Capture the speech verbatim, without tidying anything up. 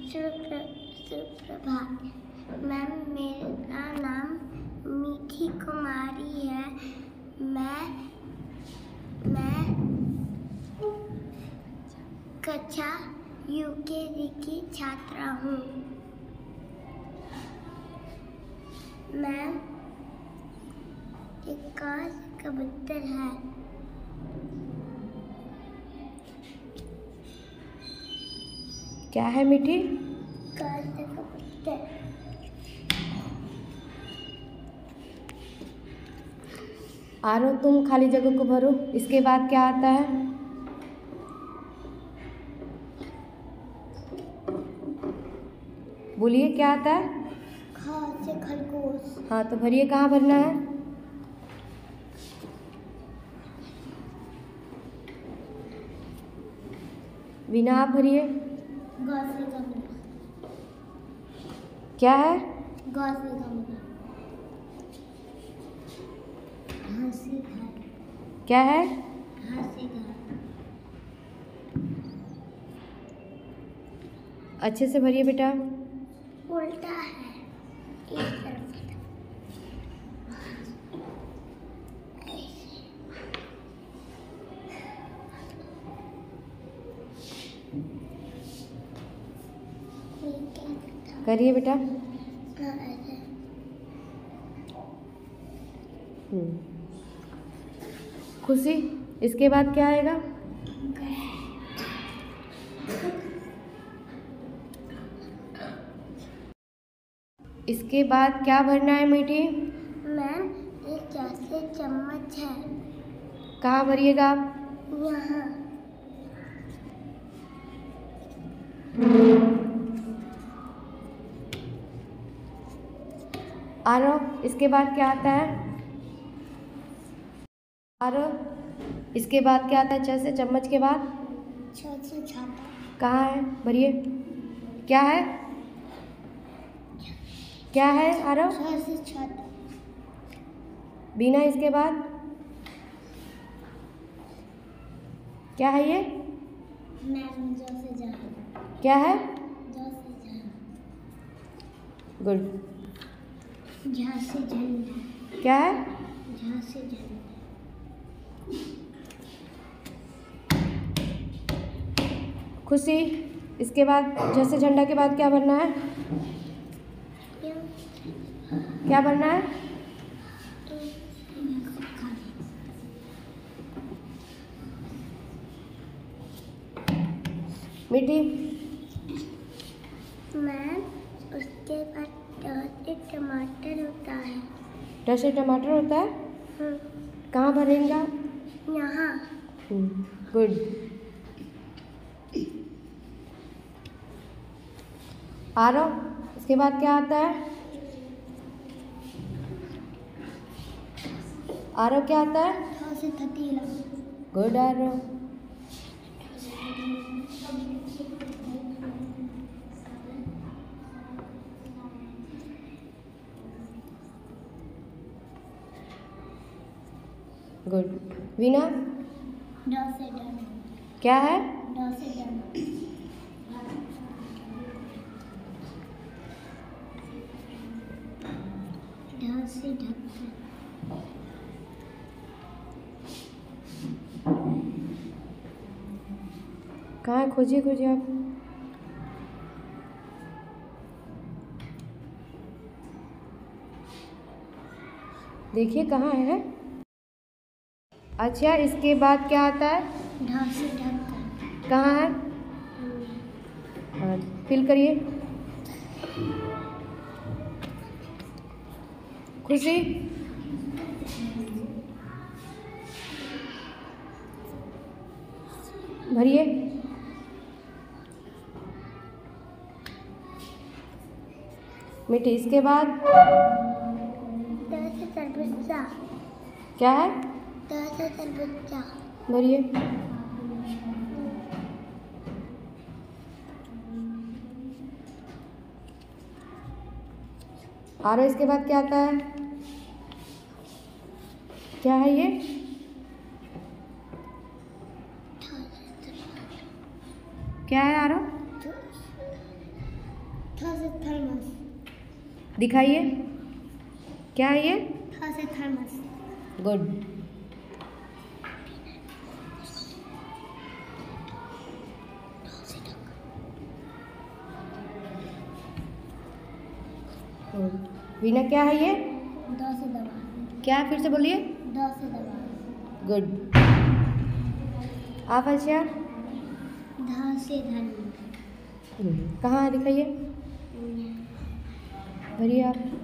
सुप्रभात मैम, मेरा नाम मीठी कुमारी है। मैं मैं कक्षा यूकेजी की छात्रा हूँ। मैम, एक कांच कबूतर है। क्या है मीठी? कांच कबूतर। आरो, तुम खाली जगह को भरो। इसके बाद क्या आता है? बोलिए, क्या आता है? खा से खरगोश। हाँ, तो भरिए। कहाँ भरना है? बिना आप भरिए। ग से गमला। क्या है? ग से गमला। घ से घर। क्या है? घ से घर। अच्छे से भरिए बेटा। उल्टा है, एक तरफ है। करिए बेटा। हाँ, ऐसे। हम्म। खुशी, इसके बाद क्या आएगा? इसके बाद क्या भरना है मीठी? मैम, एक जैसे चम्मच है। कहाँ भरिएगा आप? यहाँ। आरव, इसके बाद क्या आता है? आरव, इसके बाद क्या आता है? छ से चम्मच के बाद? छ से छाता। कहाँ है? भरिए। क्या है? क्या है आरव? छ से छाता। बीना, इसके बाद क्या है ये? मैम, ज से जहाँ। क्या है? ज से जहाँ। गुड। झ से झंडा। क्या है? झ से झंडा। खुशी, इसके बाद झ से झंडा के बाद क्या भरना है? क्या भरना है? मीठी। मैम, उसके बाद ट से टमाटर होता है। ट से टमाटर होता है? हाँ। कहाँ भरेंगे? यहाँ। गुड। आरव, इसके बाद क्या आता है? आरव, क्या आता है? ठ से थतीला। गुड आरव। गुड। वीना, ड से डन। क्या है? ड से डन। ढ से ढक्कन। कहाँ है? खोजिए खोजिए आप। देखिए कहाँ है। अच्छा, इसके बाद क्या आता है? ढ से ढक्कन। कहाँ है? हाँ, फिल करिए। खुशी, भरिए। मीठी, इसके बाद त से तरबूजा। क्या है? त से तरबूजा। भरिए। और इसके बाद क्या आता है? क्या है ये? क्या है आरव? थ से थर्मस। दिखाइए, क्या है ये? थ से थर्मस। गुड। वीना, क्या है ये? द से दवा। क्या, फिर से बोलिए। द से दवा। गुड। आप अच्छा? ध से धन। कहाँ है, दिखाइए, भरिए आप।